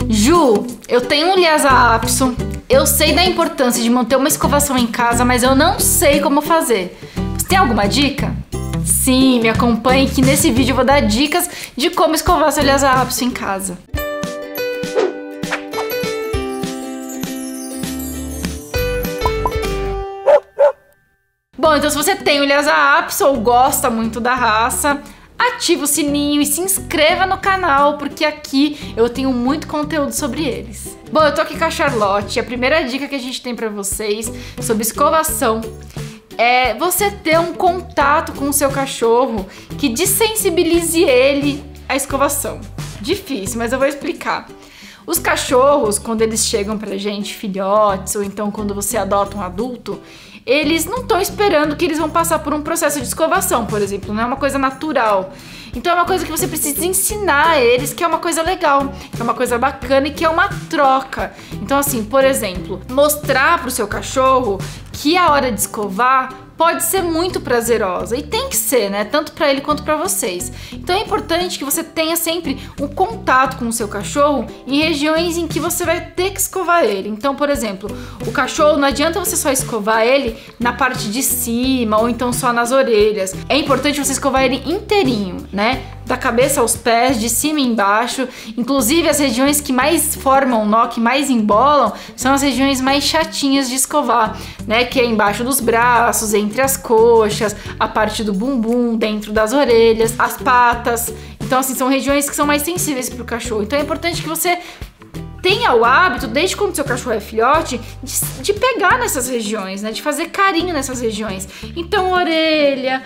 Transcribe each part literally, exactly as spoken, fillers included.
Ju, eu tenho um Lhasa Apso, eu sei da importância de manter uma escovação em casa, mas eu não sei como fazer. Você tem alguma dica? Sim, me acompanhe que nesse vídeo eu vou dar dicas de como escovar seu Lhasa Apso em casa. Bom, então se você tem o Lhasa Apso ou gosta muito da raça, ativa o sininho e se inscreva no canal, porque aqui eu tenho muito conteúdo sobre eles. Bom, eu tô aqui com a Charlotte e a primeira dica que a gente tem pra vocês sobre escovação é você ter um contato com o seu cachorro que desensibilize ele à escovação. Difícil, mas eu vou explicar. Os cachorros, quando eles chegam pra gente, filhotes, ou então quando você adota um adulto, eles não estão esperando que eles vão passar por um processo de escovação, por exemplo, não é uma coisa natural. Então é uma coisa que você precisa ensinar a eles, que é uma coisa legal, que é uma coisa bacana e que é uma troca. Então assim, por exemplo, mostrar pro seu cachorro que a hora de escovar pode ser muito prazerosa, e tem que ser, né? Tanto para ele quanto para vocês. Então é importante que você tenha sempre um contato com o seu cachorro em regiões em que você vai ter que escovar ele. Então, por exemplo, o cachorro, não adianta você só escovar ele na parte de cima ou então só nas orelhas. É importante você escovar ele inteirinho, né? Da cabeça aos pés, de cima e embaixo. Inclusive as regiões que mais formam nó, que mais embolam, são as regiões mais chatinhas de escovar, né? Que é embaixo dos braços, entre as coxas, a parte do bumbum, dentro das orelhas, as patas. Então assim, são regiões que são mais sensíveis para o cachorro. Então é importante que você tenha o hábito, desde quando seu cachorro é filhote, de, de pegar nessas regiões, né? De fazer carinho nessas regiões. Então, orelha,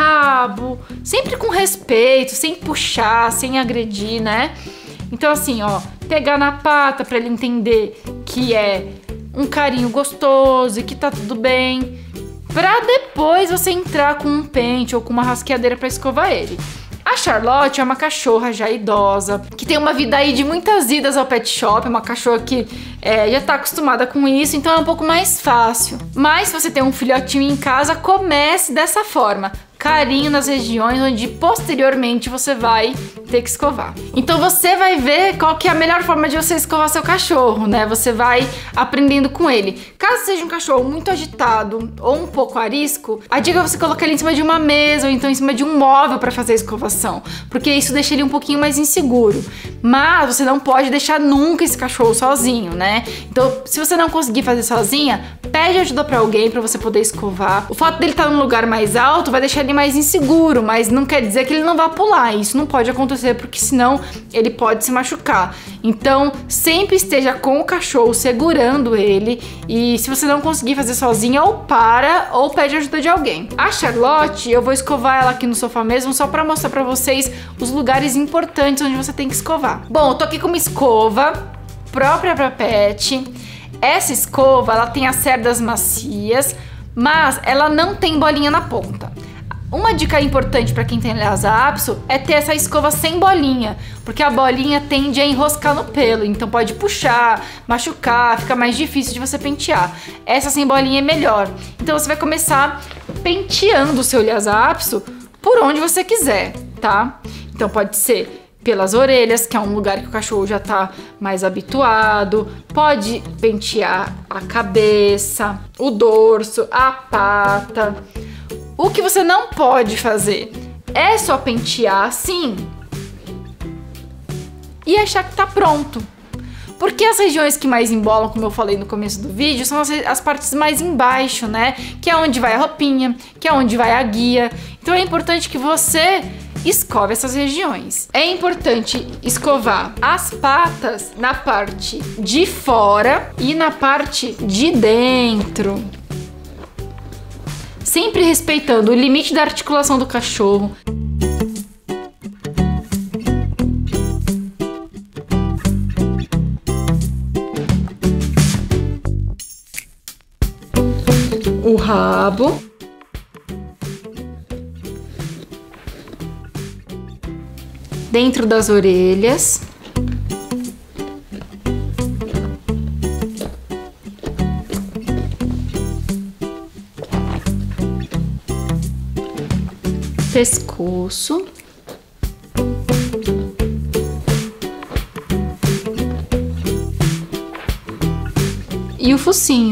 rabo, sempre com respeito, sem puxar, sem agredir, né? Então, assim, ó, pegar na pata pra ele entender que é um carinho gostoso e que tá tudo bem, pra depois você entrar com um pente ou com uma rasqueadeira pra escovar ele. A Charlotte é uma cachorra já idosa, que tem uma vida aí de muitas idas ao pet shop, uma cachorra que é, já tá acostumada com isso, então é um pouco mais fácil. Mas se você tem um filhotinho em casa, comece dessa forma. Carinho nas regiões onde posteriormente você vai ter que escovar. Então você vai ver qual que é a melhor forma de você escovar seu cachorro, né? Você vai aprendendo com ele. Caso seja um cachorro muito agitado ou um pouco arisco, a dica é você colocar ele em cima de uma mesa ou então em cima de um móvel para fazer a escovação, porque isso deixa ele um pouquinho mais inseguro. Mas você não pode deixar nunca esse cachorro sozinho, né? Então, se você não conseguir fazer sozinha, pede ajuda para alguém para você poder escovar. O fato dele estar num lugar mais alto vai deixar ele mais inseguro, mas não quer dizer que ele não vá pular. Isso não pode acontecer, porque senão ele pode se machucar. Então, sempre esteja com o cachorro segurando ele, e se você não conseguir fazer sozinha, ou para ou pede ajuda de alguém. A Charlotte, eu vou escovar ela aqui no sofá mesmo, só para mostrar para vocês os lugares importantes onde você tem que escovar. Bom, eu tô aqui com uma escova própria para pet. Essa escova, ela tem as cerdas macias, mas ela não tem bolinha na ponta. Uma dica importante para quem tem Lhasa Apso é ter essa escova sem bolinha, porque a bolinha tende a enroscar no pelo, então pode puxar, machucar, fica mais difícil de você pentear. Essa sem bolinha é melhor. Então você vai começar penteando o seu Lhasa Apso por onde você quiser, tá? Então pode ser pelas orelhas, que é um lugar que o cachorro já tá mais habituado. Pode pentear a cabeça, o dorso, a pata. O que você não pode fazer é só pentear assim e achar que tá pronto. Porque as regiões que mais embolam, como eu falei no começo do vídeo, são as, as partes mais embaixo, né? Que é onde vai a roupinha, que é onde vai a guia. Então é importante que você escove essas regiões. É importante escovar as patas na parte de fora e na parte de dentro, sempre respeitando o limite da articulação do cachorro. O rabo. Dentro das orelhas. Pescoço. e o focinho.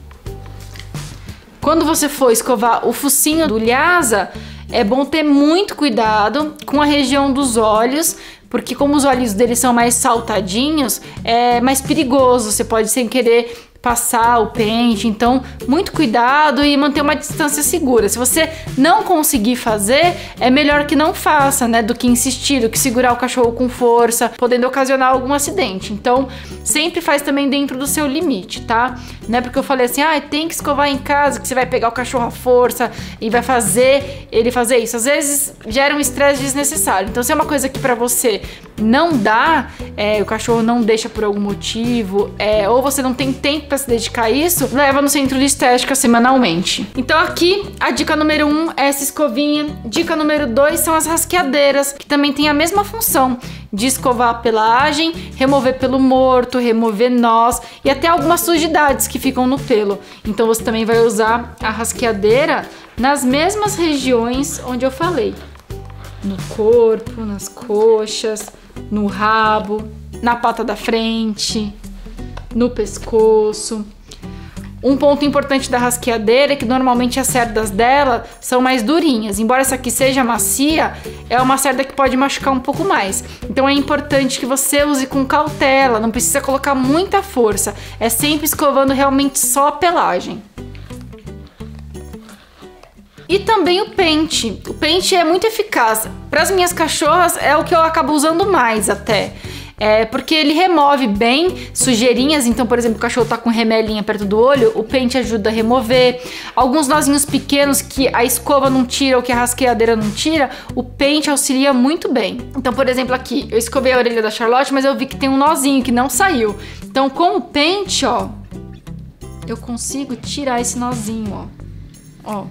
Quando você for escovar o focinho do Lhasa, é bom ter muito cuidado com a região dos olhos, porque como os olhos dele são mais saltadinhos, é mais perigoso, você pode sem querer passar o pente, então muito cuidado e manter uma distância segura. Se você não conseguir fazer, é melhor que não faça, né, do que insistir, do que segurar o cachorro com força, podendo ocasionar algum acidente. Então, sempre faz também dentro do seu limite, tá? Não é porque eu falei assim, ah, tem que escovar em casa, que você vai pegar o cachorro à força e vai fazer ele fazer isso. Às vezes gera um estresse desnecessário. Então, se é uma coisa que pra você não dá, é, o cachorro não deixa por algum motivo, é, ou você não tem tempo pra se dedicar a isso, leva no centro de estética semanalmente. Então aqui, a dica número um é essa escovinha. Dica número dois são as rasqueadeiras, que também tem a mesma função de escovar a pelagem, remover pelo morto, remover nós e até algumas sujidades que ficam no pelo. Então você também vai usar a rasqueadeira nas mesmas regiões onde eu falei. No corpo, nas coxas, no rabo, na pata da frente, no pescoço. Um ponto importante da rasqueadeira é que normalmente as cerdas dela são mais durinhas. Embora essa aqui seja macia, é uma cerda que pode machucar um pouco mais. Então é importante que você use com cautela, não precisa colocar muita força. É sempre escovando realmente só a pelagem. E também o pente. O pente é muito eficaz. Para as minhas cachorras é o que eu acabo usando mais até. É porque ele remove bem sujeirinhas. Então, por exemplo, o cachorro tá com remelinha perto do olho, o pente ajuda a remover. Alguns nozinhos pequenos que a escova não tira ou que a rasqueadeira não tira, o pente auxilia muito bem. Então, por exemplo, aqui, eu escovei a orelha da Charlotte, mas eu vi que tem um nozinho que não saiu. Então, com o pente, ó, eu consigo tirar esse nozinho, ó. Ó.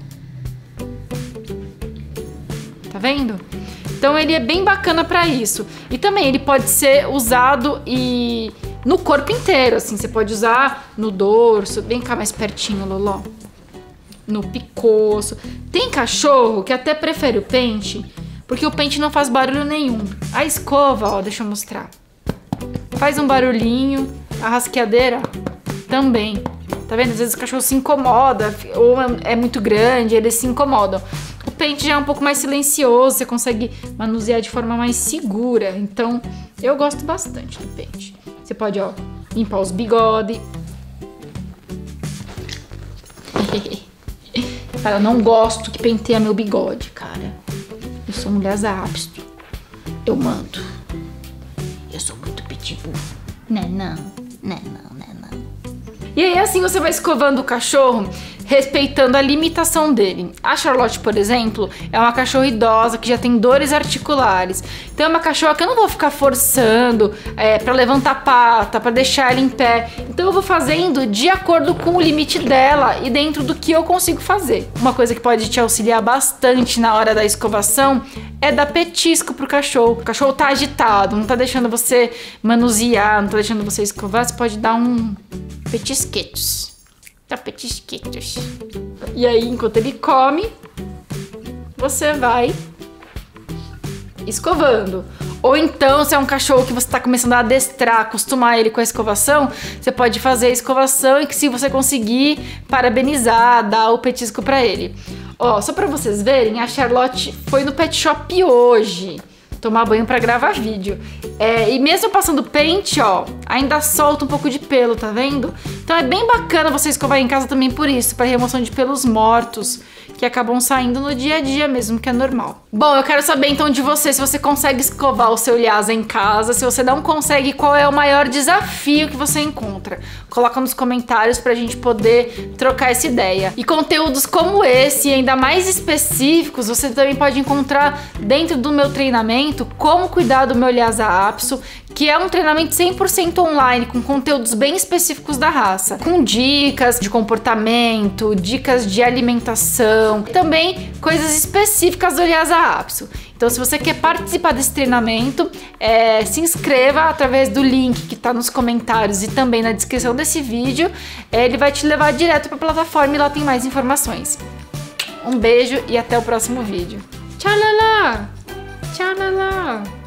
Tá vendo? Então ele é bem bacana pra isso. E também ele pode ser usado e no corpo inteiro, assim. Você pode usar no dorso. Vem cá mais pertinho, Loló. No pescoço. Tem cachorro que até prefere o pente, porque o pente não faz barulho nenhum. A escova, ó, deixa eu mostrar. Faz um barulhinho. A rasqueadeira também. Tá vendo? Às vezes o cachorro se incomoda, ou é muito grande, eles se incomodam. O pente já é um pouco mais silencioso, você consegue manusear de forma mais segura. Então, eu gosto bastante do pente. Você pode, ó, limpar os bigodes. Cara, eu não gosto que penteia meu bigode, cara. Eu sou um Lhasa Apso. Eu mando. Eu sou muito pitbull. Não, não, não, não, não, não. E aí assim você vai escovando o cachorro, respeitando a limitação dele. A Charlotte, por exemplo, é uma cachorra idosa que já tem dores articulares. Então é uma cachorra que eu não vou ficar forçando é, pra levantar a pata, pra deixar ela em pé. Então eu vou fazendo de acordo com o limite dela e dentro do que eu consigo fazer. Uma coisa que pode te auxiliar bastante na hora da escovação é dar petisco pro cachorro. O cachorro tá agitado, não tá deixando você manusear, não tá deixando você escovar, você pode dar um petisquetos. Dá petisquetos. E aí, enquanto ele come, você vai escovando. Ou então, se é um cachorro que você tá começando a adestrar, acostumar ele com a escovação, você pode fazer a escovação e que se você conseguir, parabenizar, dar o petisco pra ele. Ó, só pra vocês verem, a Charlotte foi no pet shop hoje tomar banho pra gravar vídeo. É, e mesmo passando pente, ó, ainda solta um pouco de pelo, tá vendo? Então é bem bacana você escovar em casa também por isso, pra remoção de pelos mortos, que acabam saindo no dia a dia mesmo, que é normal. Bom, eu quero saber então de você, se você consegue escovar o seu Lhasa em casa, se você não consegue, qual é o maior desafio que você encontra? Coloca nos comentários pra gente poder trocar essa ideia. E conteúdos como esse, e ainda mais específicos, você também pode encontrar dentro do meu treinamento Como Cuidar do Meu Lhasa Apso, que é um treinamento cem por cento online, com conteúdos bem específicos da raça, com dicas de comportamento, dicas de alimentação, também coisas específicas do Lhasa Apso. Então, se você quer participar desse treinamento, é, se inscreva através do link que está nos comentários e também na descrição desse vídeo. É, ele vai te levar direto para a plataforma e lá tem mais informações. Um beijo e até o próximo vídeo. Tchau, Lala! Tchau, Lala!